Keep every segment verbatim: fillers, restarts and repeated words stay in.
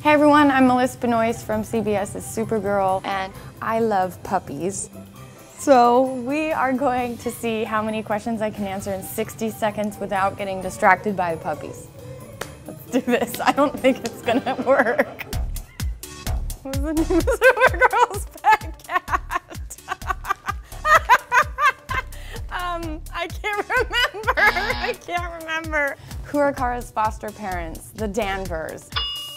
Hey everyone, I'm Melissa Benoist from CBS's Supergirl, and I love puppies. So we are going to see how many questions I can answer in sixty seconds without getting distracted by the puppies. Let's do this. I don't think it's gonna work. What's the name of Supergirl's pet cat? um, I can't remember. I can't remember. Who are Kara's foster parents? The Danvers.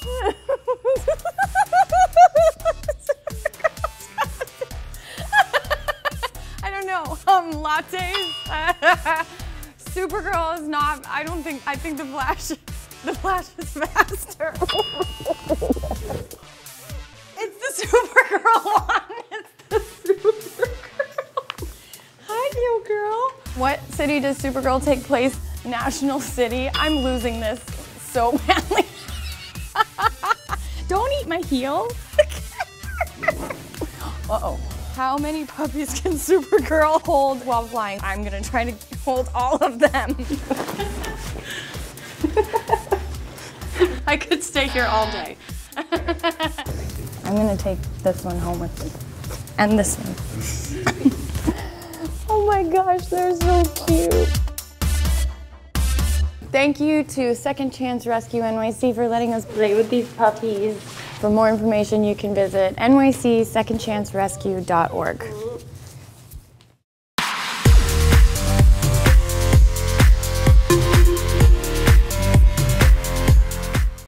I don't know. Um, lattes. Supergirl is not. I don't think. I think the Flash. The Flash is faster. It's the Supergirl one. It's the Supergirl. Hi, you girl. What city does Supergirl take place? National City. I'm losing this so badly. Don't eat my heel. Uh-oh. How many puppies can Supergirl hold while flying? I'm gonna try to hold all of them. I could stay here all day. I'm gonna take this one home with me. And this one. Oh my gosh, they're so cute. Thank you to Second Chance Rescue N Y C for letting us play with these puppies. For more information, you can visit N Y C second chance rescue dot org.